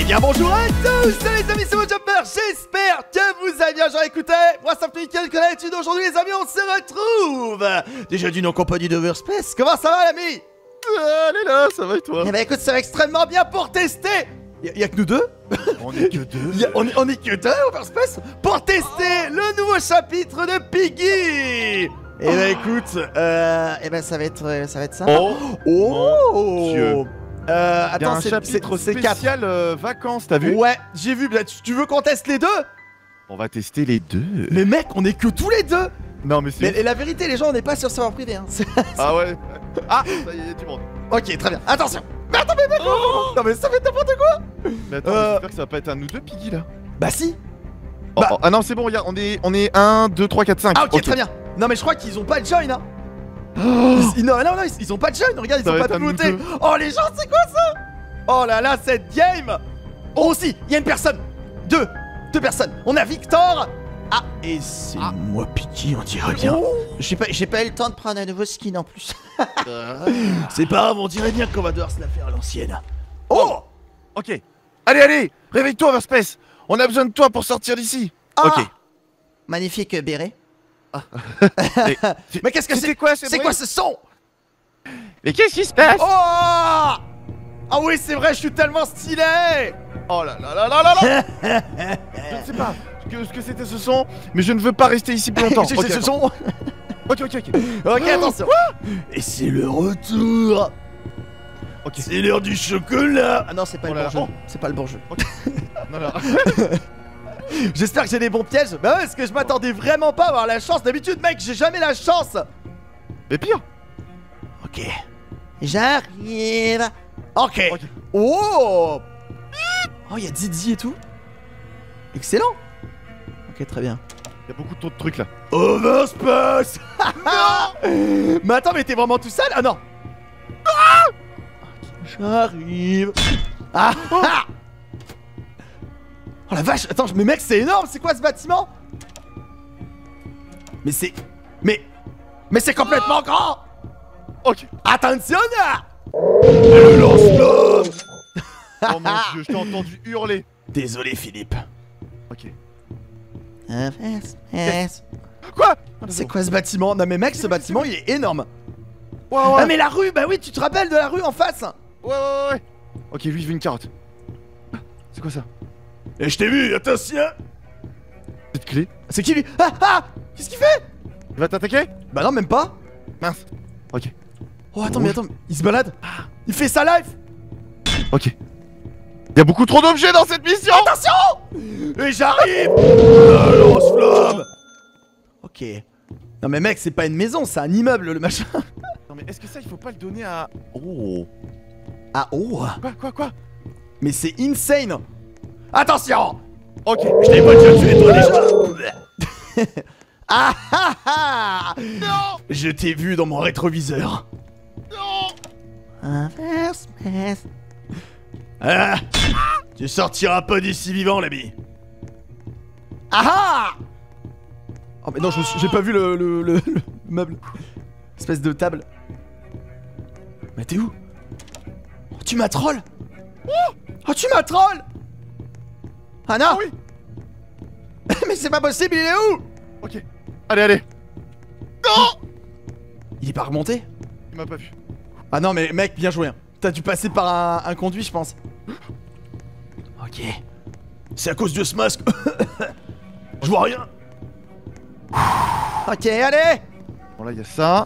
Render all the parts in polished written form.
bien bonjour à tous les amis, c'est mon Jumper, j'espère que vous allez bien. Genre écoutez, moi ça fait quelques l'étude aujourd'hui les amis, on se retrouve déjà d'une en compagnie d'Overspace. Comment ça va l'ami? Allez là, ça va et toi? Eh bah écoute, ça va extrêmement bien pour tester. Y'a que nous deux? On est que deux. On est que deux Overspace pour tester le nouveau chapitre de Piggy. Et bah écoute, et bah ça va être ça. Mon Dieu. Attends, un chapitre c'est spécial vacances, t'as vu? Ouais, j'ai vu. Tu veux qu'on teste les deux? On va tester les deux. Mais mec, on est que tous les deux. Non mais c'est... Mais la vérité, les gens, on n'est pas sur serveur privé hein. Ah ouais. Ah, ça y est, du monde. Ok, très bien, attention. Mais attends, mais mec, non mais ça fait n'importe quoi. Mais attends, j'espère que ça va pas être un nous deux Piggy là. Bah si. Oh, oh, ah non, c'est bon, regarde, on est 1, 2, 3, 4, 5. Ah ok, très bien. Non mais je crois qu'ils ont pas de join hein. Non, ils ont pas de join, regarde, ils Ça ont va pas être de un nouveauté. nous deux. Oh les gens, c'est quoi ça? Oh là là, cette game. Oh aussi, il y a une personne. Deux personnes. On a Victor. Ah, et c'est moi Piggy, on dirait bien. J'ai pas eu le temps de prendre un nouveau skin en plus. C'est pas grave, on dirait bien qu'on va devoir se la faire à l'ancienne. Oh. Ok. Allez, réveille-toi Overspace. On a besoin de toi pour sortir d'ici. Ok. Magnifique béret. Mais Mais qu'est-ce que c'est? quoi C'est quoi ce son? Mais qu'est-ce qui se passe? Oh! Ah oui, c'est vrai, je suis tellement stylé! Oh là là là là là là. Je ne sais pas ce que c'était ce son, mais je ne veux pas rester ici plus longtemps. C'est Ok, ce son. ok. Ok, attention. Et c'est le retour. Ok. C'est l'heure du chocolat. Ah non, c'est pas Oh le là bon là. jeu. C'est pas le bon jeu. Non, non. J'espère que j'ai des bons pièges. Bah ouais, parce que je m'attendais vraiment pas à avoir la chance. D'habitude, mec, j'ai jamais la chance. Mais pire. Ok. J'arrive. Ok. Ok. Oh. Oh, il y a Didi et tout. Excellent. Ok, très bien. Il y a beaucoup trop de trucs là. Overspace. Mais attends, mais t'es vraiment tout seul? Ah non. Ok, j'arrive. Ah. Oh la vache. Attends, mais mec, c'est énorme. C'est quoi ce bâtiment? Mais c'est... Mais c'est complètement grand. Ok. Attention là. Le lance-flamme. Oh mon dieu, je t'ai entendu hurler. Désolé Philippe. Ok. Quoi? Quoi? C'est quoi ce bâtiment? Non mais mec, ce bâtiment il est énorme. Ouais. Ah mais la rue, bah oui, tu te rappelles de la rue en face? Ouais. Ok, lui il veut une carotte. C'est quoi ça? Et je t'ai vu, attention. Cette clé? C'est qui lui? Ah. Qu'est-ce qu'il fait? Il va t'attaquer? Bah non, même pas. Mince. Ok. Oh attends, mais attends, il se balade. Il fait sa life. Ok. Il y a beaucoup trop d'objets dans cette mission. Attention. Et j'arrive. Le lance-flamme. Ok. Non mais mec, c'est pas une maison, c'est un immeuble le machin. Non mais est-ce que ça il faut pas le donner à... Oh. Ah oh. Quoi? Mais c'est insane. Attention. Ok. Je t'ai pas déjà tué toi déjà. Ah. Non. Je t'ai vu dans mon rétroviseur. Non. Ah. Tu sortiras pas d'ici vivant l'ami. Ah. Oh mais non, j'ai pas vu le meuble. Espèce de table. Mais t'es où? Oh, tu m'as troll. Oh tu m'as troll. Ah non. Oui. Mais c'est pas possible, il est où? Ok. Allez. Non. Il est pas remonté? Il m'a pas vu. Ah non mais mec, bien joué hein. T'as dû passer par un conduit je pense. Ok. C'est à cause de ce masque. Je vois rien. Ok, allez. Bon là il y a ça.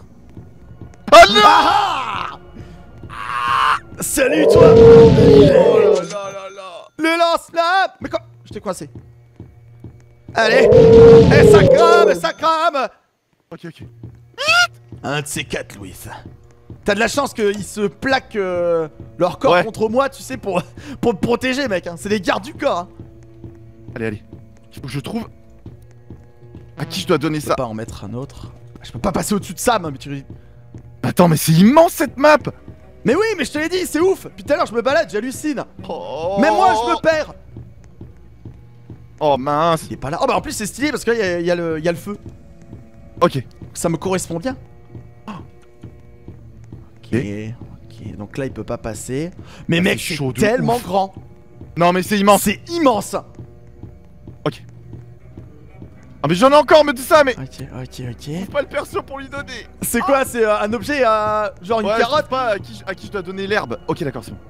Ah. Salut toi. Oh là. Le lance-flamme. Mais quoi? Je t'ai coincé. Allez. Et ça crame. Ok. Un de ces quatre, Louis. T'as de la chance qu'ils se plaquent leur corps contre moi, tu sais, pour me protéger, mec. Hein. C'est les gardes du corps. Hein. Allez. Il faut que je trouve... À qui je dois donner Je peux ça? pas en mettre un autre. Je peux pas passer au-dessus de ça, mais tu... Attends, mais c'est immense cette map. Mais oui, mais je te l'ai dit, c'est ouf. Puis tout à l'heure, je me balade, j'hallucine. Oh. Même moi, je me perds. Oh mince. Il est pas là. Oh bah en plus, c'est stylé parce qu'il y a le feu. Ok. Ça me correspond bien. Ok, Et ok, donc là il peut pas passer. Mais Ah, mec, c'est c'est chaud de tellement ouf. grand. Non mais c'est immense. C'est immense. Ah mais j'en ai encore, mais tout ça, mais... Ok. Trouve pas le perso pour lui donner. C'est quoi? C'est un objet, genre une Ouais, je carotte? sais pas à qui je dois donner l'herbe. Ok, d'accord, c'est bon.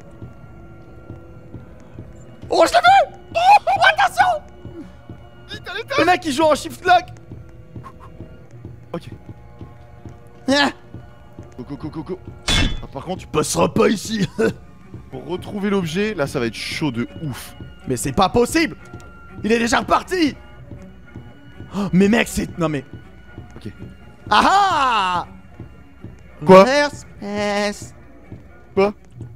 Oh, je l'ai vu! Oh, attention! Vite, allez, Le mec, il joue en shift lock. Ok. Ah, Go. Ah, par contre, passeras pas ici. pour retrouver l'objet, là ça va être chaud de ouf. Mais c'est pas possible. Il est déjà reparti. Oh, mais mec, c'est... Non mais... Ok. Ah ah! Quoi? Overspace. Quoi?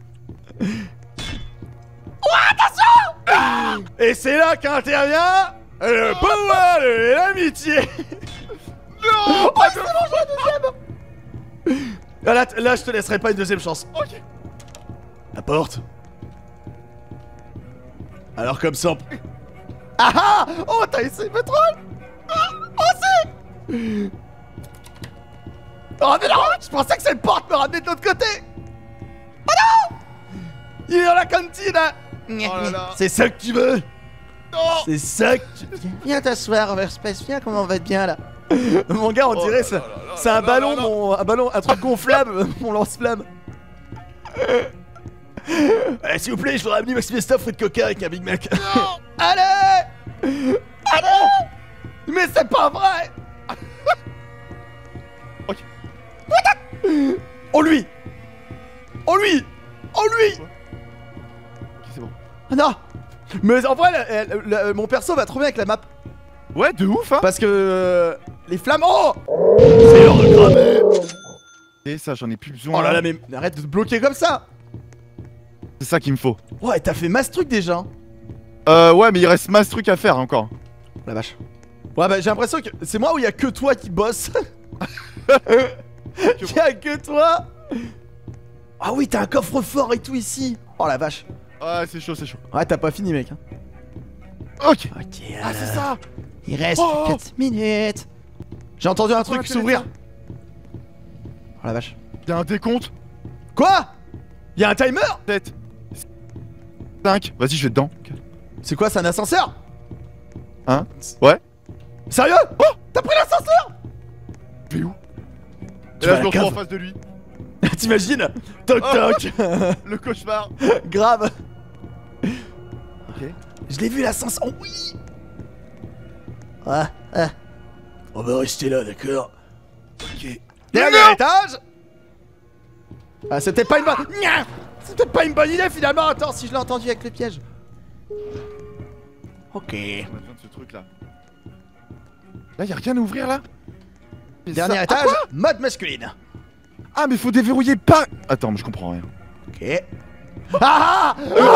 Oh, attention! Et c'est là qu'intervient le pouvoir de l'amitié. Non, Oh, il s'est mangé un deuxième. Ah, là, je te laisserai pas une deuxième chance. Ok. La porte. Alors comme ça... Ah ah! Oh, t'as essayé de me troll. Oh, si! Oh, mais non! Je pensais que cette porte me ramenait de l'autre côté. Oh non! Il est dans la cantine. Oh là là. C'est ça que tu veux? Non. C'est ça que tu... Viens t'asseoir, Overspace, viens, comment on va être bien là. Mon gars, on Oh dirait là ça. là là C'est là un là ballon, là. un ballon, un truc gonflable, mon lance-flamme. S'il vous plaît, je voudrais amener Maxime Stuff fruit de coca avec un Big Mac. Non. Allez! Allez! Mais c'est pas vrai! Ok. Oh lui! Oh lui! Oh lui! Ok, c'est bon. Ah non! Mais en vrai, mon perso va trop bien avec la map. Ouais, de ouf, hein. Parce que les flammes. Oh! C'est l'heure de cramer! Et ça, j'en ai plus besoin. Oh là là, mais arrête de te bloquer comme ça! C'est ça qu'il me faut. Ouais, t'as fait masse truc déjà. Hein. Ouais, mais il reste masse truc à faire encore. La vache. Ouais, bah j'ai l'impression que c'est moi où il y a que toi qui bosse. Il y a que toi. Ah oui, t'as un coffre-fort et tout ici. Oh la vache. Ouais, c'est chaud, c'est chaud. Ouais, t'as pas fini, mec. Hein. Ok. Ok, Ah, c'est ça. il reste Oh, 4 minutes. J'ai entendu un truc Ouais, s'ouvrir. Oh la vache. Il y a un décompte. Quoi? Il y a un timer? 7. 5. Vas-y, je vais dedans. C'est quoi, c'est un ascenseur? Hein? Ouais. Sérieux? Oh, t'as pris l'ascenseur? Je vais où? Tu Et là, vas à je me la retrouve en cave. face de lui. T'imagines? Toc Oh. toc. Le cauchemar. Grave. Ok. Je l'ai vu l'ascenseur. Oh oui. On va rester là, d'accord? Ok. Dernier étage. Ah, c'était pas une bonne... Nya. C'était pas une bonne idée finalement. Attends, si je l'ai entendu avec le piège. Ok. On a besoin de ce truc là. Là, y'a rien à ouvrir là? Mais Dernier ça- étage, Ah, quoi? mode masculine. Ah, mais faut déverrouiller pas. Attends, mais je comprends rien. Ok. Ah,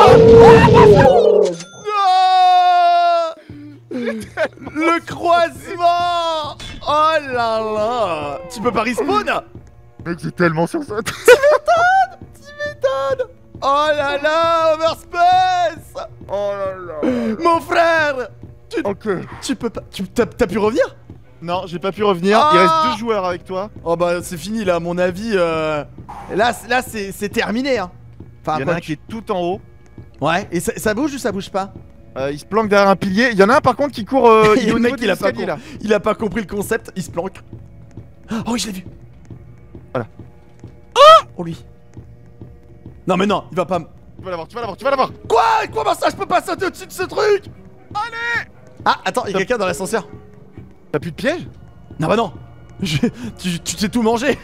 le croisement. Oh là là. Tu peux pas respawn? Mec, j'ai tellement sur ça. Tu m'étonnes. Oh là là, Overspace. Oh là là. Mon frère. Ok. Tu peux pas... T'as pu revenir? Non, j'ai pas pu revenir. Ah. Il reste 2 joueurs avec toi. Oh bah c'est fini là, à mon avis. Là c'est terminé. Hein. Enfin, Il y en a quoi un qui est tout en haut. Ouais, et ça bouge ou ça bouge pas? Il se planque derrière un pilier. Il y en a un par contre qui court. Il est au Le niveau mec de l'escalier, là. il a pas compris le concept, il se planque. Oh oui, je l'ai vu. Voilà. Oh lui. Non mais non, il va pas me... Tu vas l'avoir, tu vas l'avoir, tu vas l'avoir. Quoi? Comment ça je peux pas sauter au-dessus de ce truc? Allez. Ah attends, il y a quelqu'un dans l'ascenseur. T'as plus de piège? Non bah non. Tu t'es tout mangé.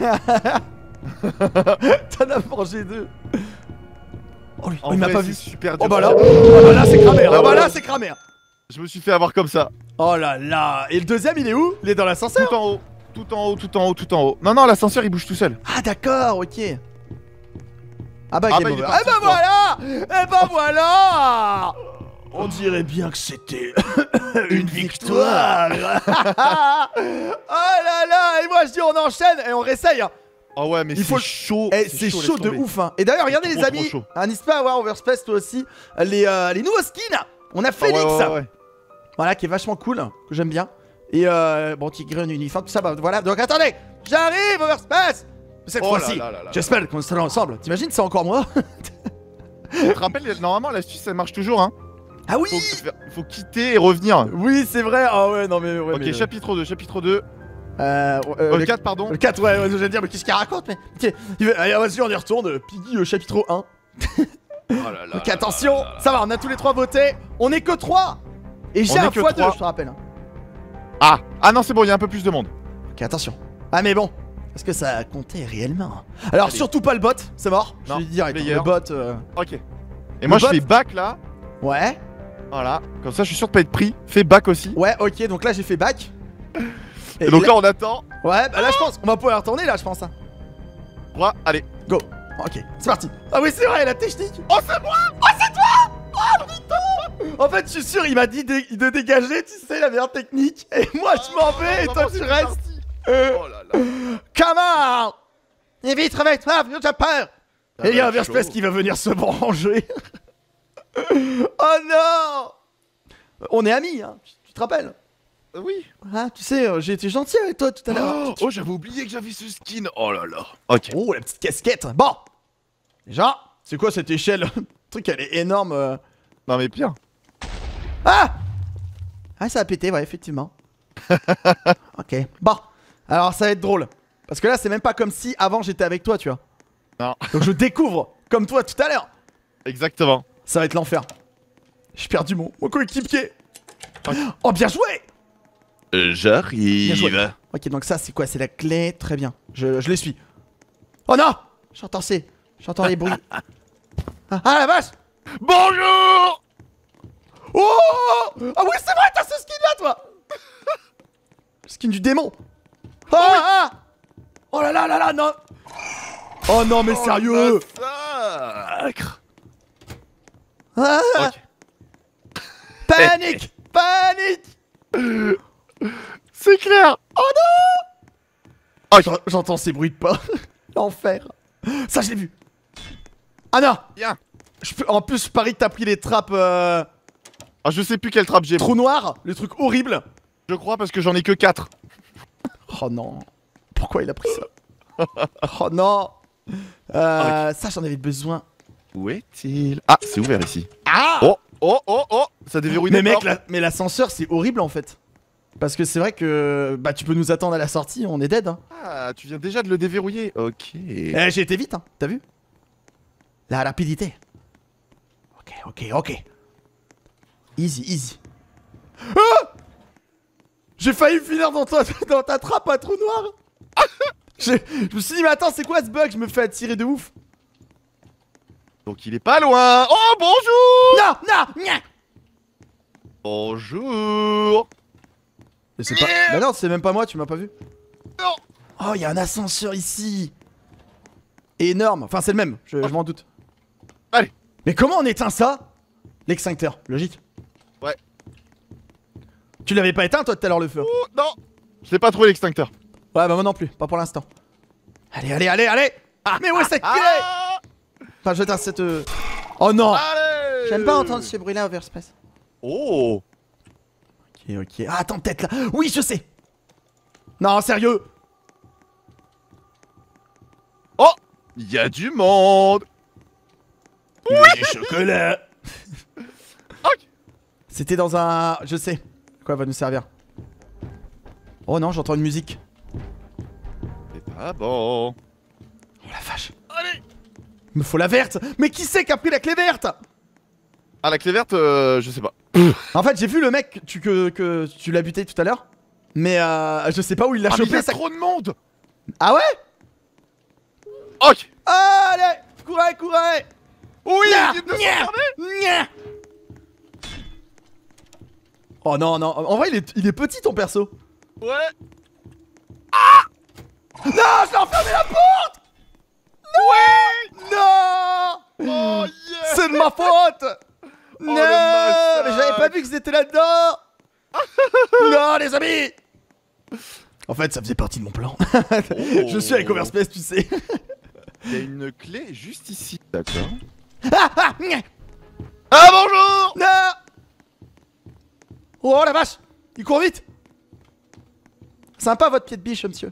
T'en as mangé 2. Oh lui, En il m'a vrai, pas c'est vu. super Oh dur. bah là, c'est cramé. Oh bah là c'est cramé. Je me suis fait avoir comme ça. Oh là là. Et le deuxième il est où? Il est dans l'ascenseur? Tout en haut. Tout en haut, tout en haut, tout en haut. Non, non, l'ascenseur il bouge tout seul. Ah d'accord, ok. Ah bah, Ah game bah, il est over. parti, Eh bah je crois. voilà. Eh bah voilà. On dirait bien que c'était une victoire. Oh là là. Et moi je dis on enchaîne et on réessaye. Hein. Oh ouais, mais Il faut c'est chaud. Eh, c'est chaud laisse de tomber. ouf hein. Et d'ailleurs regardez les Trop, amis, trop chaud. n'hésite pas à voir Overspace toi aussi les nouveaux skins. On a Ah Phoenix, ouais. voilà qui est vachement cool, que j'aime bien. Et bon Tigre, un uniforme, tout ça, bah voilà. Donc attendez, j'arrive Overspace. Cette Oh là fois-ci, là là là. j'espère qu'on sera ensemble. T'imagines c'est encore moi? Tu te rappelles, normalement l'astuce ça marche toujours hein. Ah oui. Faut quitter et revenir. Oui, c'est vrai. Ah ouais, non mais... Ouais, Ok, mais, chapitre 2, chapitre 2. le 4, pardon. Le 4, ouais, j'allais dire, mais qu'est-ce qu'il raconte, mais... Ok, allez, vas-y, on y retourne. Piggy, chapitre 1. Oh là là Ok, là attention, là là là. ça va, on a tous les 3 voté. On est que 3. Et j'ai On est un que x2, 3. je te rappelle. Ah non, c'est bon, il y a un peu plus de monde. Ok, attention. Ah, mais bon, est-ce que ça a compté réellement? Alors, Allez. surtout pas le bot, c'est mort. Je Non, vais dire, player. le bot... Ok. Et moi, Le je bot. fais back là. Ouais, Voilà. Comme ça, je suis sûr de pas être pris. Fais back aussi. ouais, ok, donc là, j'ai fait back. Et donc là, on attend. Ouais, bah là, je pense, on va pouvoir retourner, là, je pense. Hein. Voilà, allez. Go. Ok, c'est parti. Ah oui, c'est vrai, la technique. Oh, c'est moi. En fait, je suis sûr, il m'a dit de dégager, tu sais, la meilleure technique. Et moi, je m'en vais, et toi, tu restes. Oh là là. Come on. Et vite, réveille-toi, j'ai peur. Ça Et il y a va un être Verspès chaud. qui va venir se venger. Oh non. On est amis, hein, tu te rappelles? Oui. Ah, tu sais, j'ai été gentil avec toi tout à l'heure. Oh, j'avais oublié que j'avais ce skin. Oh là là. Ok. Oh, la petite casquette. Bon. Déjà, c'est quoi cette échelle? Le truc, elle est énorme. Non, mais pire. Ah. Ah, ça a pété, ouais, effectivement. Ok. Bon. Alors, ça va être drôle. Parce que là, c'est même pas comme si avant j'étais avec toi, tu vois. Non. Donc je découvre, comme toi tout à l'heure. Exactement. Ça va être l'enfer. J'ai perdu mon coéquipier. Oh, bien joué. Bien joué. J'arrive. Ok, donc ça, c'est quoi? C'est la clé. Très bien. Je les suis. Oh non. J'entends les bruits. Ah la vache. Bonjour. Oh. Ah oui, c'est vrai, t'as ce skin là, toi. Le skin du démon. Ah. Oh là là là là, non. Oh non, mais sérieux. Massacre. Ah. Ok. Panique. Panique. C'est clair. Oh non. Ok. J'entends ces bruits de pas. L'enfer. Ça, je l'ai vu. Ah non. Bien. En plus, je parie que t'as pris les trappes Ah, je sais plus quelle trappe j'ai. trou noir, le truc horrible. Je crois parce que j'en ai que 4. Oh non. Pourquoi il a pris ça? Oh non. Ça, j'en avais besoin. Où est-il? Ah, c'est ouvert ici. Ah. Oh. Ça déverrouille Mais des mec, portes. mais l'ascenseur, c'est horrible en fait. Parce que c'est vrai que bah tu peux nous attendre à la sortie, on est dead. Hein. Ah, tu viens déjà de le déverrouiller. Ok. Eh, j'ai été vite, hein. T'as vu? La rapidité. Ok. Easy. Ah. J'ai failli finir dans ta trappe à trou noir. Je me suis dit, mais attends, c'est quoi ce bug? Je me fais attirer de ouf. Donc il est pas loin. Oh, bonjour. Non. Bonjour. Mais c'est pas. Bah non, c'est même pas moi, tu m'as pas vu. Non. Oh, il y a un ascenseur ici. Énorme. Enfin, c'est le même, je m'en doute. Allez. Mais comment on éteint ça? L'extincteur, logique. Ouais. Tu l'avais pas éteint toi tout à l'heure le feu? Oh, non. Je n'ai pas trouvé l'extincteur. Ouais, bah moi non plus, pas pour l'instant. Allez. Mais où est cette clé? Ah. Enfin, je vais éteindre cette. Oh non. Allez. J'aime pas entendre ces bruits là au Verspace. Oh. Ok. Ah, attends, peut-être là. Oui, je sais. Non, sérieux. Oh. Il y a du monde. Oui, chocolat. Ok. C'était dans un. Je sais. Quoi va nous servir? Oh non, j'entends une musique. C'est pas bon. Oh la vache. Allez. Il me faut la verte. Mais qui c'est qui a pris la clé verte? Ah, la clé verte, je sais pas. En fait, j'ai vu le mec que tu l'as buté tout à l'heure. Mais je sais pas où il l'a Ah, mais il y chopé. a trop de monde. Ah ouais? Ok. Allez, courez. Oui, Nya, il vient de se nya, fermer. nya. Oh non. En vrai, il est petit ton perso. Ouais. Non, je l'ai enfermé la porte. Non. Oh yeah. C'est de ma faute. Non, le massacre. mais j'avais pas vu qu'ils étaient là-dedans. Non, les amis. En fait, ça faisait partie de mon plan. Je suis avec Overspace, tu sais. Il y a une clé juste ici. D'accord. Ah, nya. Ah, bonjour. Non. Oh la vache. Il court vite. Sympa votre pied de biche, monsieur.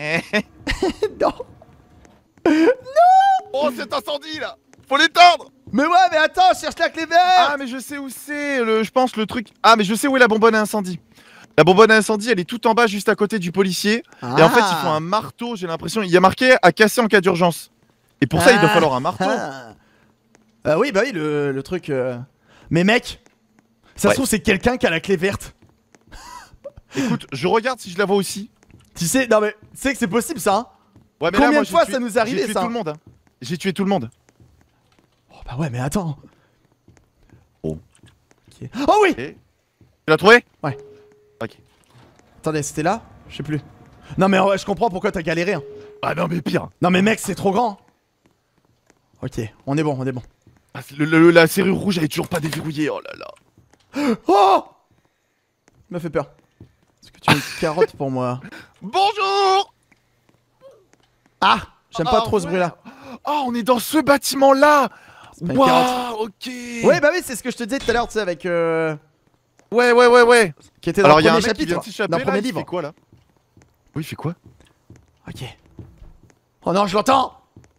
Non. Oh, cet incendie là. Faut l'éteindre. Mais ouais, mais attends, cherche la clé verte. Ah, mais je sais où c'est, je pense, le truc. Ah, mais je sais où est la bonbonne à incendie. La bonbonne à incendie, elle est tout en bas, juste à côté du policier. Ah. Et en fait, ils font un marteau, j'ai l'impression. Il y a marqué à casser en cas d'urgence. Et pour ça, il doit falloir un marteau. Oui, bah oui, le truc. Mais mec, ça se trouve, c'est quelqu'un qui a la clé verte. Écoute, je regarde si je la vois aussi. Tu sais, non mais, tu sais que c'est possible ça, hein. Ouais, mais Combien là, moi, de fois j'ai ça nous est arrivé, j'ai tué ça tout le monde. Hein. J'ai tué tout le monde. Oh bah ouais, mais attends. Oh. Ok. Oh oui. Tu l'as trouvé? Ouais. Ok. Attendez, c'était là? Je sais plus. Non mais ouais, je comprends pourquoi t'as galéré. Hein. Ah non, mais pire. Non mais mec, c'est trop grand. Ok, on est bon, on est bon. Ah, la serrure rouge, elle est toujours pas déverrouillée. Oh là là. Oh! Il m'a fait peur. Est-ce que tu as une carotte pour moi? Bonjour. Ah! J'aime pas trop ce ouais. bruit-là. Oh, on est dans ce bâtiment-là. C'est pas une Waouh, ok. Ouais, bah oui, c'est ce que je te disais tout à l'heure, tu sais, avec. Ouais. Qui était dans Alors, le il y a un premier mec qui vient chapitre. de s'échapper, Dans le là, premier il livre. fait quoi, là? Oui, il fait quoi? Ok. Oh non, je l'entends!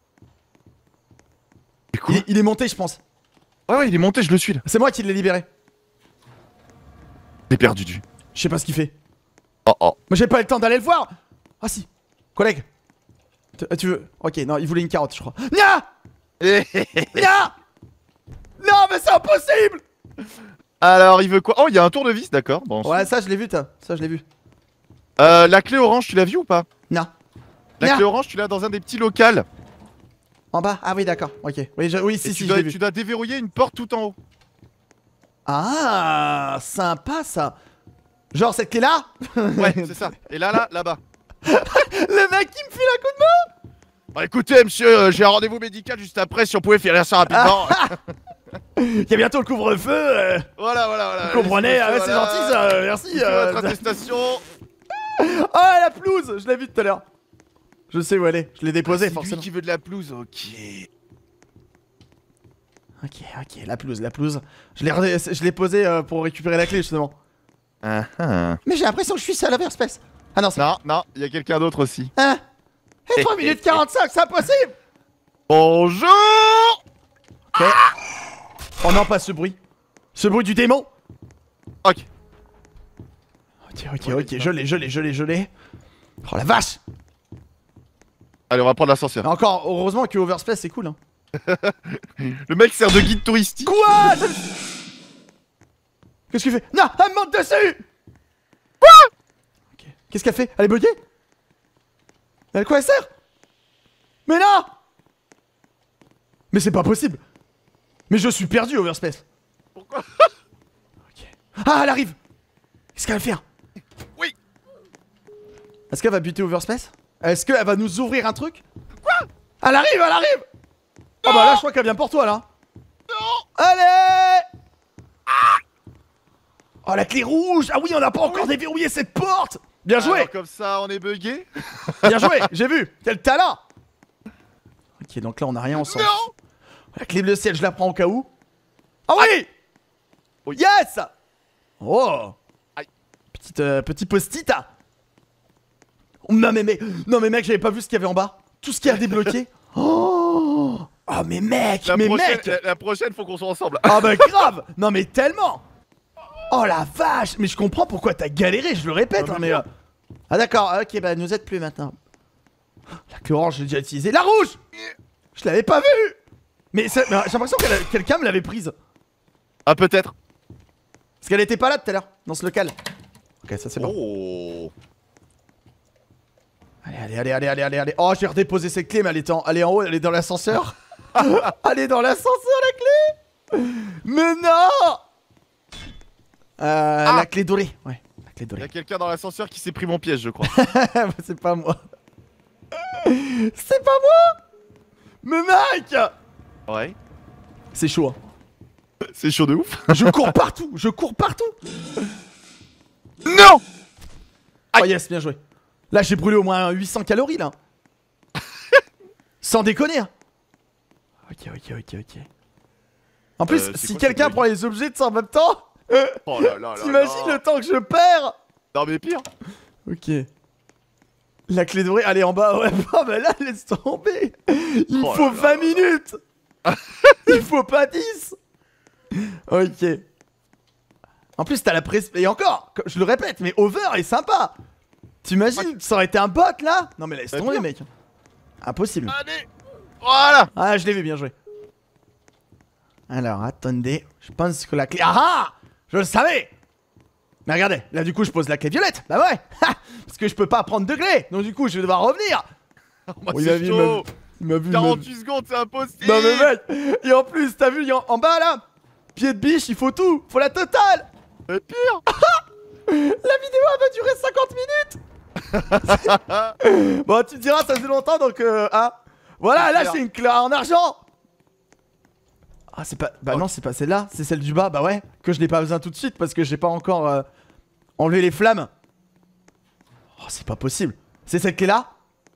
Il fait quoi? Il est monté, je pense. Ouais, il est monté, je le suis, là. C'est moi qui l'ai libéré. J'ai perdu du. Je sais pas ce qu'il fait. Oh. Moi j'ai pas eu le temps d'aller le voir. Ah si. Collègue. Tu veux. Ok, non, il voulait une carotte, je crois. Nya! Nya! Non, mais c'est impossible! Alors, il veut quoi? Oh, il y a un tournevis, d'accord. Bon. Ouais, ça je l'ai vu, ça je l'ai vu. La clé orange, tu l'as vue ou pas? Non. La Nya. clé orange, tu l'as dans un des petits locals. En bas? Ah oui, d'accord. Ok. Oui, oui, Et si, tu je l'ai tu vu. dois déverrouiller une porte tout en haut. Ah, sympa ça. Genre cette clé-là? Ouais, c'est ça. Et là-bas. Le mec qui me file un coup de main! Bah écoutez, monsieur, j'ai un rendez-vous médical juste après. Si on pouvait faire ça rapidement. Il y a bientôt le couvre-feu. Voilà. Vous comprenez? Monsieur, C'est voilà. gentil ça, merci. Il fait votre attestation. Oh, la pelouse! Je l'ai vue tout à l'heure. Je sais où elle est. Je l'ai déposée C'est lui forcément. qui veut de la pelouse, ok. Ok, la pelouse. Je l'ai posée pour récupérer la clé justement. Mais j'ai l'impression que je suis seul à Verspace. Ah non, c'est. Non, il y a quelqu'un d'autre aussi. Hein? Et 3 minutes 45, c'est impossible! Bonjour. Ok. Oh non, pas ce bruit. Ce bruit du démon. Ok. Ok, je l'ai. Oh la vache! Allez, on va prendre l'ascenseur. Encore, heureusement que Overspace c'est cool hein. Le mec sert de guide touristique. Quoi? Qu'est-ce qu'il fait? Non, elle me monte dessus! Quoi? Ok. Qu'est-ce qu'elle fait? Elle est buggée? À quoi elle sert? Mais non! Mais c'est pas possible! Mais je suis perdu, Overspace! Pourquoi? Ok. Ah, elle arrive! Qu'est-ce qu'elle va faire? Oui. Est-ce qu'elle va buter Overspace? Est-ce qu'elle va nous ouvrir un truc? Quoi? Elle arrive! Oh bah là, je crois qu'elle vient pour toi, là! Non. Allez! Oh, la clé rouge! Ah oui, on n'a pas encore déverrouillé cette porte! Bien joué! Alors, comme ça, on est bugué. Bien joué! J'ai vu! Quel talent! Ok, donc là, on a rien, on s'en fout. Non. La clé bleu ciel, je la prends au cas où. Ah oui! Oui. Yes! Oh! Aïe. Petit post-it! Non mais mec, j'avais pas vu ce qu'il y avait en bas. Tout ce qui a débloqué. Oh! Oh mais mec! La prochaine, faut qu'on soit ensemble. Ah bah grave! Non mais tellement! Oh la vache! Mais je comprends pourquoi t'as galéré, je le répète, hein, mais... Ah d'accord, ok, bah nous êtes plus maintenant. La clé orange, j'ai déjà utilisé. La rouge! Je l'avais pas vue! Mais j'ai l'impression que quelqu'un me l'avait prise. Ah, peut-être. Parce qu'elle était pas là tout à l'heure, dans ce local. Ok, ça c'est bon. Oh. Allez. Oh, j'ai redéposé cette clé, mais elle est en haut, elle est dans l'ascenseur. Elle est dans l'ascenseur, la clé! Mais non! La clé dorée. Ouais, la clé Il y dorée. a quelqu'un dans l'ascenseur qui s'est pris mon piège, je crois. C'est pas moi. C'est pas moi! Mais mec! Ouais. C'est chaud, hein. C'est chaud de ouf. Je cours partout! Non. Oh yes, bien joué. Là, j'ai brûlé au moins 800 calories, là. Sans déconner, hein. Ok. En plus, C'est si quoi, quelqu'un ce prend les objets de ça en même temps, Oh là là là. t'imagines le temps que je perds? Non, mais pire. Ok. La clé dorée, elle est en bas. Ouais, bah là, laisse tomber. Il me Oh faut là 20 là là. minutes. Il faut pas 10. Ok. En plus, t'as la presse. Et encore, je le répète, mais Over est sympa. T'imagines, ça aurait été un bot là? Non, mais laisse tomber, mec. Impossible. Allez. Voilà. Ah, je l'ai vu, bien joué. Alors, attendez. Je pense que la clé. Ah ah! Je le savais! Mais regardez, là du coup, je pose la clé violette. Bah ouais! Parce que je peux pas prendre de clé. Donc, du coup, je vais devoir revenir. Moi, c'est chaud. Il m'a vu. 48 secondes, c'est impossible. Non, mais mec! Et en plus, t'as vu, en bas là? Pied de biche, il faut tout. Faut la totale. C'est pire. La vidéo elle va durer 50 minutes. Bon, tu te diras, ça faisait longtemps donc hein. Voilà, là c'est une clé en argent. Ah, c'est pas. Bah non, c'est pas celle-là, c'est celle du bas, bah ouais. Que je n'ai pas besoin tout de suite parce que j'ai pas encore enlevé les flammes. Oh, c'est pas possible. C'est cette clé-là?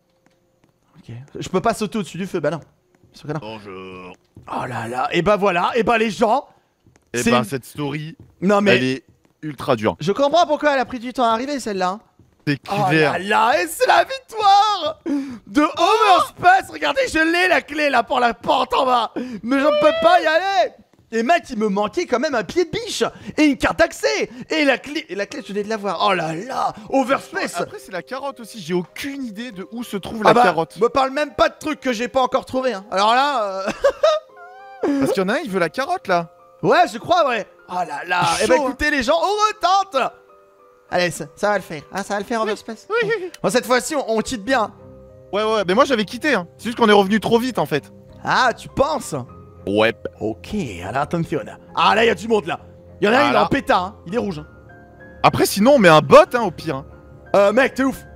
Ok. Je peux pas sauter au-dessus du feu, bah non. Bonjour. Oh là là, et bah voilà, et bah les gens. Et bah, cette story, non mais. elle est ultra dure. Je comprends pourquoi elle a pris du temps à arriver celle-là. Hein. C'est Oh clair. là là, et c'est la victoire de Overspace. Regardez, je l'ai la clé là pour la porte en bas. Mais je ne peux pas y aller. Et mec, il me manquait quand même un pied de biche et une carte d'accès. Et la clé, je venais de l'avoir. Oh là là, Overspace. Après, c'est la carotte aussi. J'ai aucune idée de où se trouve la bah, carotte. Me parle même pas de trucs que j'ai pas encore trouvé. Hein. Alors là. Parce qu'il y en a un, il veut la carotte là. Ouais, je crois, ouais. Oh là là. Chaud, Eh bah écoutez, les gens, on retente. Allez, ça va le faire. Ah, ça va le faire, Overspace. Oui. Bon, cette fois-ci, on quitte bien. Ouais, mais moi j'avais quitté. Hein. C'est juste qu'on est revenu trop vite en fait. Ah, tu penses? Ouais. Ok, alors attention. Ah, là, il y a du monde là. Il y en a un, il est en pétard, hein. Il est rouge. Hein. Après, sinon, on met un bot hein, au pire. Hein. Mec, t'es ouf.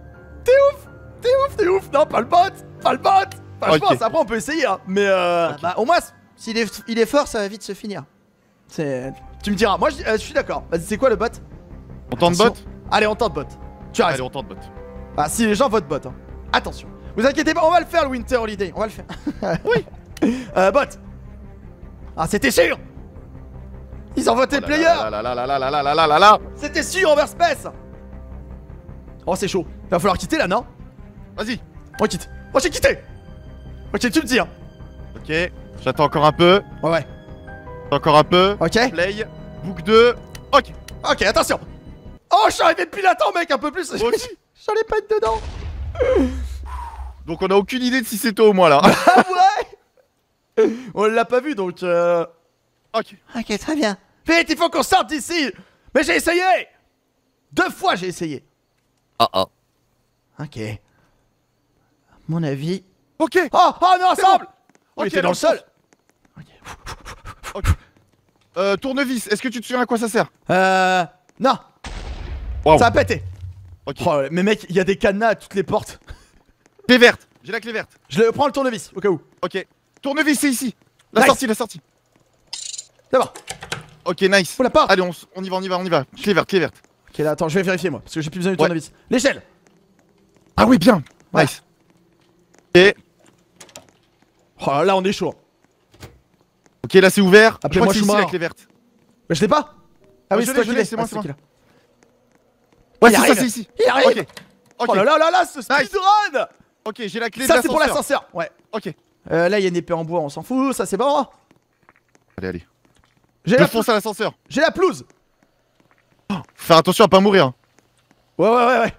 T'es ouf. Non, pas le bot. Enfin, je pense, après, on peut essayer. Hein. Mais bah, au moins, s'il est fort, ça va vite se finir. Tu me diras. Moi, je suis d'accord. Vas-y, c'est quoi le bot? On tente bot? Allez, on tente bot. Tu as raison. Allez, on tente bot. Ah, si les gens votent bot. Hein. Attention. Vous inquiétez pas, on va le faire le Winter Holiday. On va le faire. Oui. Bot. Ah, c'était sûr. Ils ont voté player. Là. C'était sûr, Overspace. Oh, c'est chaud. Il va falloir quitter là, non? Vas-y. On quitte. Oh, j'ai quitté. Ok, tu me dis. Hein. Ok. J'attends encore un peu. Ouais. Encore un peu. Ok. Play. Book 2. Ok. Ok, attention. Oh, je suis arrivé depuis là, mec, un peu plus. J'allais pas être dedans. Donc on a aucune idée de si c'est toi ou moi là. Ah ouais. On l'a pas vu donc Ok. Ok, très bien. Vite, il faut qu'on sorte d'ici. Mais j'ai essayé. 2 fois j'ai essayé. Ah. Ok. À mon avis. Ok. Oh non, ensemble. Ok, t'es dans le sol. Ok. Tournevis, est-ce que tu te souviens à quoi ça sert? Non. Wow. Ça a pété. Ok. Oh, mais mec, il y a des cadenas à toutes les portes. Clé verte. J'ai la clé verte. Prends le tournevis, au cas où. Ok. Tournevis, c'est ici. La Nice. sortie. C'est bon. Ok, nice. Faut la porte. Allez, on y va. Clé verte. Ok, là, attends, je vais vérifier moi, parce que j'ai plus besoin du tournevis. L'échelle. Ah oui, bien. Ouais. Nice. Ok. Oh là, on est chaud. Ok, là c'est ouvert. Appelez-moi Je crois que c'est ici Schumacher. la clé verte. Mais je l'ai pas. Ah oui, je c'est toi l'ai, qui l'ai. c'est moi, c'est moi. qui l'ai. Ouais, Il c'est ça, arrive. c'est ici. Il arrive. Ok. Oh là là, ce speedrun. Ok, j'ai la clé de Ça, c'est pour l'ascenseur. l'ascenseur. Ouais. Ok. Là, il y a une épée en bois, on s'en fout. Ça, c'est bon. Allez. J'ai Je la fonce à l'ascenseur. J'ai la pelouse. Faut faire attention à pas mourir. Ouais.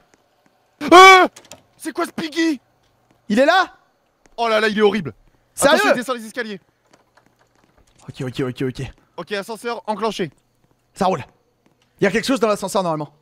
C'est quoi ce Piggy? Il est là. Oh là là, il est horrible. Sérieux? Attention, il descend les escaliers. Ok. Ok, ascenseur enclenché. Ça roule. Il y a quelque chose dans l'ascenseur normalement.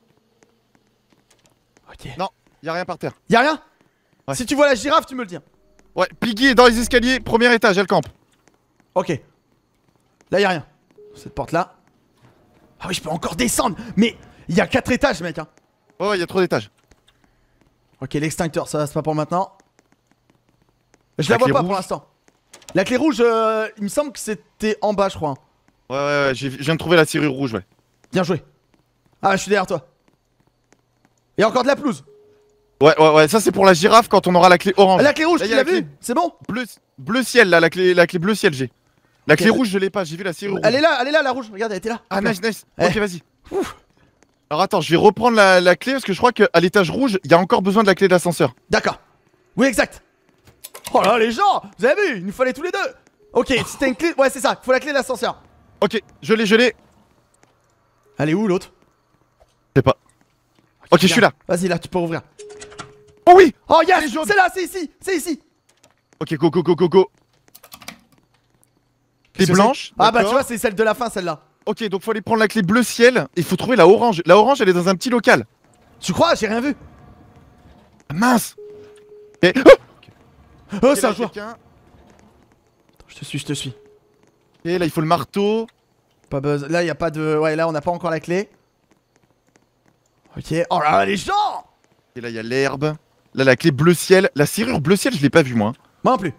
Ok. Non, y a rien par terre. Y'a rien? Ouais. Si tu vois la girafe, tu me le dis. Ouais, Piggy est dans les escaliers, premier étage, elle campe. Ok. Là, y'a rien. Cette porte là. Ah oui, je peux encore descendre. Mais il y a 4 étages, mec. Hein. Ouais, y a trop d'étages. Ok, l'extincteur, ça c'est pas pour maintenant. Je La la vois clé pas rouge. pour l'instant. La clé rouge, il me semble que c'était en bas, je crois. Ouais, je viens de trouver la serrure rouge, ouais. Bien joué. Ah, je suis derrière toi. Il y a encore de la pelouse. Ouais, ça c'est pour la girafe quand on aura la clé orange. La clé rouge, Là, tu y a l'as la clé. vu? C'est bon? Bleu ciel, là, la clé bleu ciel, j'ai. La clé Ok. rouge, je l'ai pas, j'ai vu la serrure rouge. Elle est là, la rouge. Regarde, elle était là. Ah, nice. Eh. Ok, vas-y. Alors attends, je vais reprendre la clé parce que je crois qu'à l'étage rouge, il y a encore besoin de la clé d'ascenseur. D'accord. Oui, exact. Oh là, les gens, vous avez vu, il nous fallait tous les deux. Ok, si t'as une clé, ouais c'est ça, faut la clé de l'ascenseur. Ok, je l'ai. Elle est où l'autre? Je sais pas. Ok, je suis là. Vas-y là, tu peux ouvrir. Oh oui. Oh Elle est yes, jaune. c'est là, c'est ici, c'est ici. Ok, go. Clé Qu'est-ce que blanche. Ah bah tu d'accord. vois, c'est celle de la fin celle-là. Ok, donc faut aller prendre la clé bleu ciel. Et faut trouver la orange. La orange, elle est dans un petit local. Tu crois? J'ai rien vu. Ah, mince. Et... Oh, c'est un joueur. quelqu'un. Je te suis. Et là, il faut le marteau. Pas buzz. Là, y a pas de. Ouais, là, on n'a pas encore la clé. Ok. Oh là là, les gens! Et là, il y a l'herbe. Là, la clé bleu ciel. La serrure bleu ciel, je l'ai pas vue, moi. Moi non plus.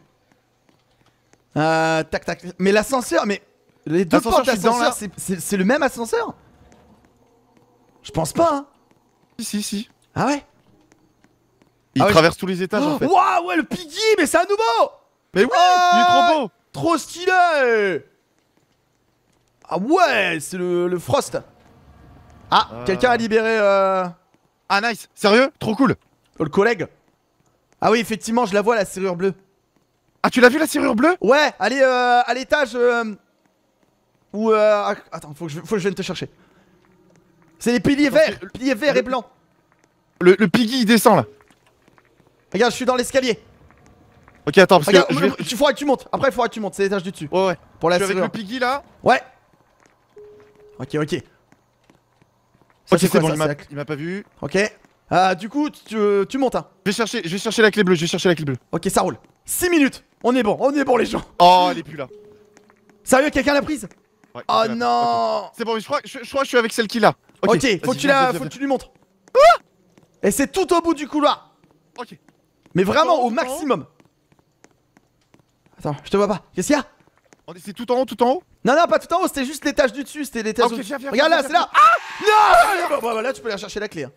Tac. Mais l'ascenseur, mais. Les deux L'ascenseur, portes je suis dedans, d'ascenseur, c'est le même ascenseur? Je pense pas, hein. Si. Ah ouais? Il Ah ouais, traverse tous les étages, en fait. Waouh, ouais, le Piggy, mais c'est un nouveau! Mais oui, il est trop beau. Trop stylé! Ah ouais, c'est le Frost. Ah, quelqu'un a libéré Ah, nice. Sérieux? Trop cool. le collègue. Ah oui, effectivement, je la vois, la serrure bleue. Ah, tu l'as vu, la serrure bleue? Ouais, allez à l'étage où attends, faut que je vienne te chercher. C'est les piliers verts, piliers verts et blancs. Le Piggy, il descend, là. Regarde, je suis dans l'escalier. Ok, attends, parce Regarde, que je vais... tu faudra que tu montes. Après, il faudra que tu montes, c'est l'étage du dessus. Ouais. Pour la Je suis avec serrure. le Piggy, là. Ouais. Ok. Ça, Ok, c'est c'est quoi, bon, ça, il c'est m'a- la- il m'a pas vu. Ok. Du coup, tu montes, hein. Je vais chercher la clé bleue, Ok, ça roule. 6 minutes. On est bon les gens. Oh, elle est plus là. Sérieux, quelqu'un l'a prise? Ouais, Oh elle est là. non. Ok. C'est bon, je crois que je suis avec celle qui l'a. Ok, vas-y, faut viens. que tu lui montres. Et c'est tout au bout du couloir. Ok. Mais vraiment Tout en haut, au maximum. Attends, je te vois pas. Qu'est-ce qu'il y a? C'est tout en haut? Non, pas tout en haut, c'était juste l'étage du dessus, c'était l'étage Ok, au-dessus. viens, Regarde là, viens, c'est là. Ah non. Bah, là, tu peux aller chercher la clé. Hein.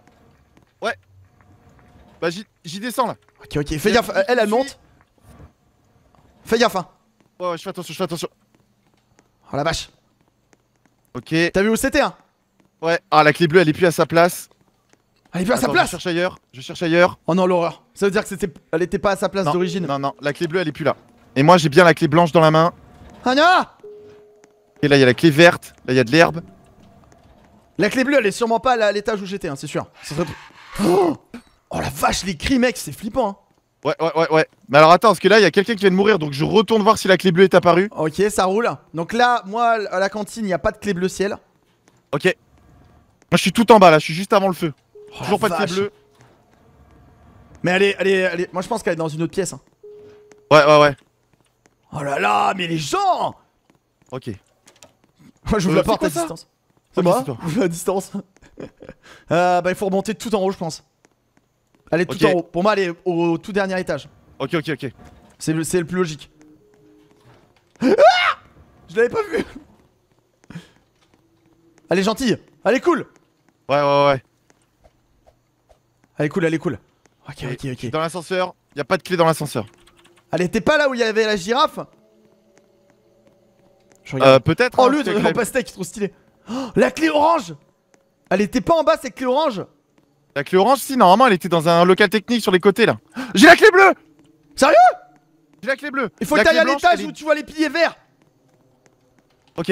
Bah, j'y descends, là. Ok, fais gaffe, elle monte. Fais gaffe, hein. Ouais, je fais attention. Oh la vache. Ok. T'as vu où c'était, hein? Ouais. Ah, la clé bleue, elle est plus à sa place. Elle est plus à sa Attends, place. Je cherche ailleurs. Oh non, l'horreur. Ça veut dire que elle était pas à sa place Non, d'origine. Non, la clé bleue, elle est plus là. Et moi, j'ai bien la clé blanche dans la main. Ah non. Et là, il y a la clé verte. Là, il y a de l'herbe. La clé bleue, elle est sûrement pas à l'étage où j'étais, hein, c'est sûr. Ça serait... Oh la vache, les cris, mec, c'est flippant, hein. Ouais. Mais alors, attends, parce que là, il y a quelqu'un qui vient de mourir. Donc, je retourne voir si la clé bleue est apparue. Ok, ça roule. Donc là, moi, à la cantine, il n'y a pas de clé bleu ciel. Ok. Moi, je suis tout en bas, là. Je suis juste avant le feu. Oh, Toujours la pas de clé vache. bleue. Mais elle est... Moi, je pense qu'elle est dans une autre pièce. Hein. Ouais. Oh là là, mais les gens. Ok. Moi, j'ouvre la c'est porte quoi à ça? distance. C'est Ok, moi c'est toi. J'ouvre à distance. Bah, il faut remonter tout en haut, je pense. Elle est tout Ok. en haut. Pour moi, elle est au tout dernier étage. Ok. C'est le plus logique. Ah, je l'avais pas vu. Elle est gentille. Elle est cool. Ouais. Elle est cool. Ok. Dans l'ascenseur. Y a pas de clé dans l'ascenseur. Elle était pas là où il y avait la girafe? Je regarde. Peut-être. Oh, hein, le parce que en pastèque, trop stylé. Oh, la clé orange. Elle était pas en bas, cette clé orange. La clé orange, si, normalement, elle était dans un local technique sur les côtés, là. J'ai la clé bleue. Sérieux? J'ai la clé bleue. Il faut La que t'ailles à clé blanche, l'étage elle est- où tu vois les piliers verts. Ok.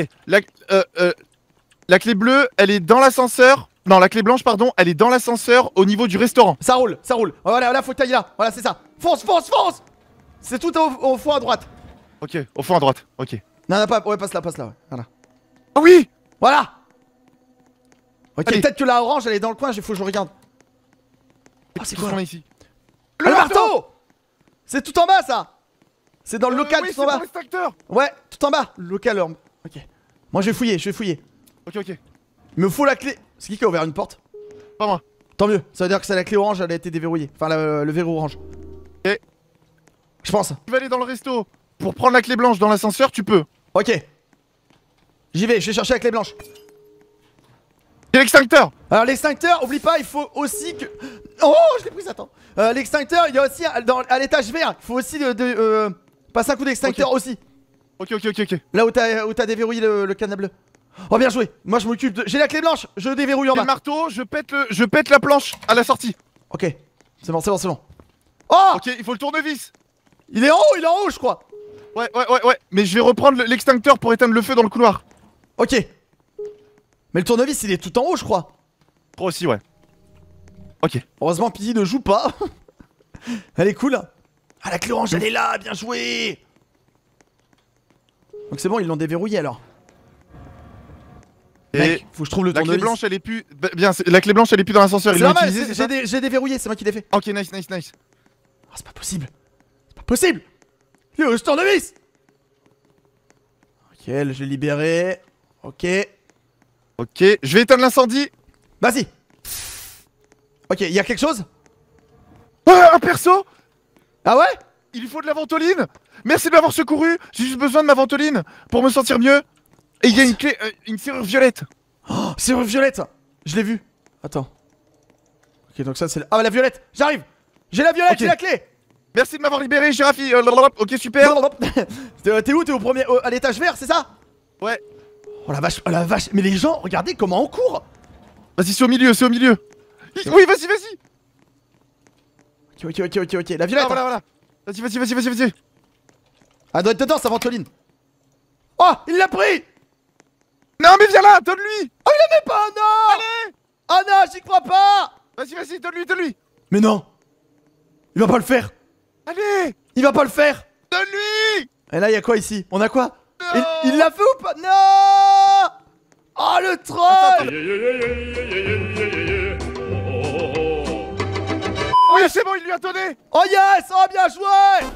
La clé bleue, elle est dans l'ascenseur. Non, la clé blanche, pardon, elle est dans l'ascenseur au niveau du restaurant. Ça roule. Voilà, là, faut que t'ailles là. Voilà, c'est ça. Fonce. C'est tout au fond à droite. Ok, au fond à droite. Ok. Non, pas. Ouais, passe là, ouais. Voilà. Ah oui. Voilà. Ok, Allez. peut-être que la orange, elle est dans le coin, faut que je regarde. Oh, c'est Qu'est-ce quoi qu'on là? a ici? Le marteau. C'est tout en bas, ça. C'est dans le local, oui, tout c'est en pour bas. l'extracteur. Ouais, tout en bas. Le local. Ok. Moi, je vais fouiller. Ok. Il me faut la clé. C'est qui a ouvert une porte? Pas moi. Tant mieux. Ça veut dire que c'est la clé orange, elle a été déverrouillée. Enfin, le verrou orange. Ok. Je pense. Tu vas aller dans le resto. Pour prendre la clé blanche dans l'ascenseur, tu peux. Ok. J'y vais, je vais chercher la clé blanche. C'est l'extincteur. Alors l'extincteur, oublie pas, il faut aussi que... Oh, je l'ai prise, attends. L'extincteur, il y a aussi à l'étage vert, il faut aussi passer un coup d'extincteur aussi. Ok. Là où t'as déverrouillé le canard bleu. Oh, bien joué. Moi, je m'occupe de... J'ai la clé blanche, je déverrouille en J'ai bas. le marteau, je pète la planche à la sortie. Ok, c'est bon. Oh, Ok, il faut le tournevis. il est en haut, je crois. Ouais. Mais je vais reprendre l'extincteur pour éteindre le feu dans le couloir. Ok. Mais le tournevis, il est tout en haut, je crois. Je crois aussi, ouais. Ok. Heureusement, Pidgey ne joue pas. Elle est cool. Ah, la clé orange, elle est là, bien joué. Donc c'est bon, ils l'ont déverrouillé alors. Et Mec, faut que je trouve le la tournevis. clé blanche, elle est plus. Bah, bien, la clé blanche, elle est plus dans l'ascenseur. C'est Ils l'ont normal, utilisée, c'est ça j'ai déverrouillé, c'est moi qui l'ai fait. Ok, nice. Oh, c'est pas possible. C'est pas possible. Il est où ce tournevis? Ok, je l'ai libéré. Ok. Ok, je vais éteindre l'incendie. Vas-y. Ok, il y a quelque chose? Ah, un perso. Ah ouais? Il lui faut de la ventoline. Merci de m'avoir secouru. J'ai juste besoin de ma ventoline pour me sentir mieux. Et il y a une clé, une serrure violette. Oh, serrure violette. Je l'ai vu. Attends. Ok, donc ça c'est la... Ah, la violette. J'arrive. J'ai la violette, Ok. j'ai la clé. Merci de m'avoir libéré, Girafi. Ok, super. T'es où? T'es au premier... à l'étage vert, c'est ça? Ouais. Oh la vache, oh la vache. Mais les gens, regardez comment on court. Vas-y, c'est au milieu. Oui, vas-y. Ok. La violette. Ah, voilà. Vas-y. Elle doit être dedans, sa ventoline. Oh, il l'a pris. Non, mais viens là, donne-lui. Oh, il la met pas, non. Allez. Oh non, j'y crois pas. Vas-y, donne-lui. Mais non. Il va pas le faire. Allez, Il va pas le faire. donne-lui. Et là, il y a quoi ici? On a quoi? Non. Il l'a fait ou pas? Non. Oh, le troll. Oui, c'est bon, il lui a donné. Oh yes. Oh, bien joué.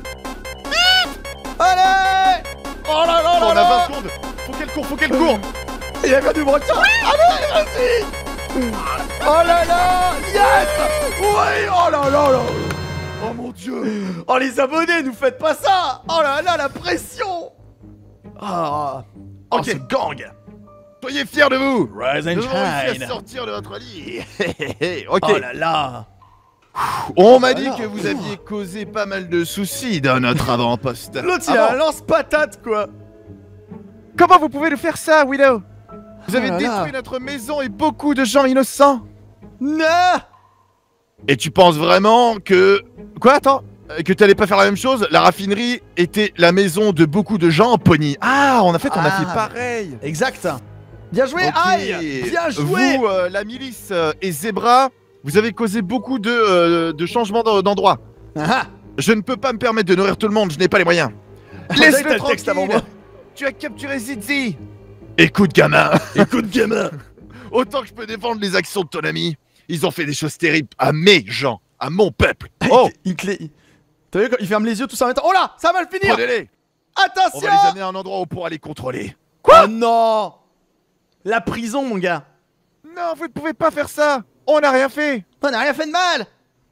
Allez. Oh là là On là a là. 20 secondes. Faut qu'elle court. Il a bien du breton. Allez, vas-y. Oh là là. Yes. Oui. Oh là là là. Oh mon dieu. Oh les abonnés, nous faites pas ça. Oh là là, la pression. Ah. Oh, Ok. ce gang. Soyez fiers de vous. Rise Nous and avons réussi à shine. sortir de votre lit. Ok. Oh là là. On m'a dit là. que vous aviez causé pas mal de soucis dans notre avant-poste. L'autre, il Ah a bon un lance-patate, quoi. Comment vous pouvez nous faire ça, Willow? Vous avez Oh là détruit là. notre maison et beaucoup de gens innocents. Non. Et tu penses vraiment que... Quoi, attends? Que t'allais pas faire la même chose? La raffinerie était la maison de beaucoup de gens, Pony. Ah, on a fait pareil. Exact. Bien joué, Ok. aïe. Bien joué. Vous, la milice et Zebra, vous avez causé beaucoup de changements d'endroit. Ah, Je ne peux pas me permettre de nourrir tout le monde, je n'ai pas les moyens. On dirait que Laisse-le t'as le texte avant tranquille. moi. Tu as capturé Zizi. Écoute, gamin. Écoute, gamin. Autant que je peux défendre les actions de ton ami, ils ont fait des choses terribles à mes gens, à mon peuple. Oh, T'as vu quand il ferme les yeux tout ça en même temps? Oh là, ça va mal finir. prenez-les. On Attention. va les amener à un endroit où on pourra les contrôler. Oh non. La prison, mon gars. Non, vous ne pouvez pas faire ça. On n'a rien fait. On n'a rien fait de mal.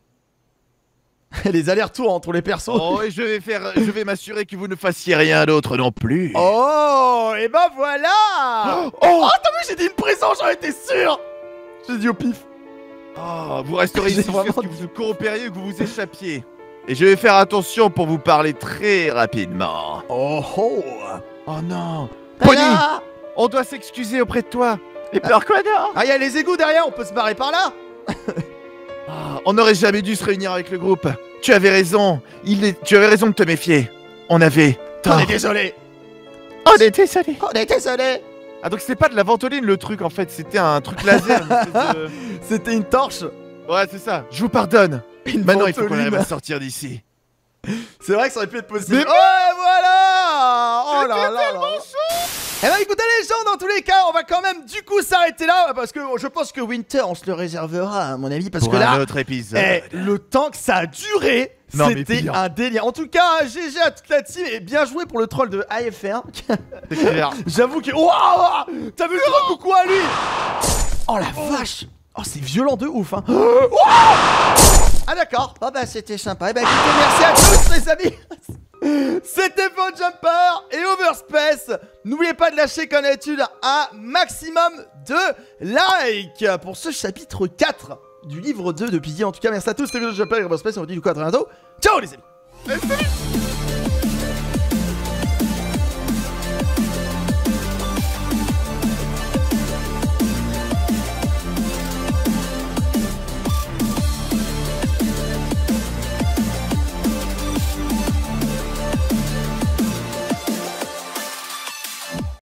Les allers-retours entre les persos. Oh, et je vais m'assurer que vous ne fassiez rien d'autre non plus. Oh, et ben voilà. Oh, Oh, t'as vu, j'ai dit une prison, j'en étais sûr. J'ai dit au pif. Oh, vous resterez J'ai ici jusqu'à ce vraiment que vous coopériez ou que vous vous échappiez. Et je vais faire attention pour vous parler très rapidement. Oh oh. Oh non. Pony, Ah, on doit s'excuser auprès de toi. Et pourquoi non? ah, y a les égouts derrière, on peut se barrer par là. Ah, on n'aurait jamais dû se réunir avec le groupe. Tu avais raison. Tu avais raison de te méfier. On avait tort. On est désolé. On est désolé. On est désolé. Ah, donc c'était pas de la ventoline le truc en fait, c'était un truc laser. Une espèce de... C'était une torche. Ouais, c'est ça. Je vous pardonne. Une Maintenant, il faut qu'on ventoline. arrive à sortir d'ici. C'est vrai que ça aurait pu être possible. Mais- Oh, voilà. Oh là là là. Eh ben écoutez les gens, dans tous les cas, on va quand même du coup s'arrêter là parce que je pense que Winter, on se le réservera à mon avis parce Pour que là, un autre épisode. le temps que ça a duré, Non, mais c'était pire. un délire. En tout cas, GG à toute la team et bien joué pour le troll de AFR. C'est clair. J'avoue que... Waouh, t'as vu le troll coucou à lui. Oh la vache. Oh c'est violent de ouf hein. Ah d'accord. Oh bah c'était sympa. Et bah écoutez, merci à tous les amis. C'était Faux Jumper et Overspace. N'oubliez pas de lâcher comme d'habitude un maximum de likes pour ce chapitre 4 du livre 2 de Pidgey. En tout cas, merci à tous. C'était Faux Jumper et Overspace. On vous dit du coup à très bientôt. Ciao les amis. Salut.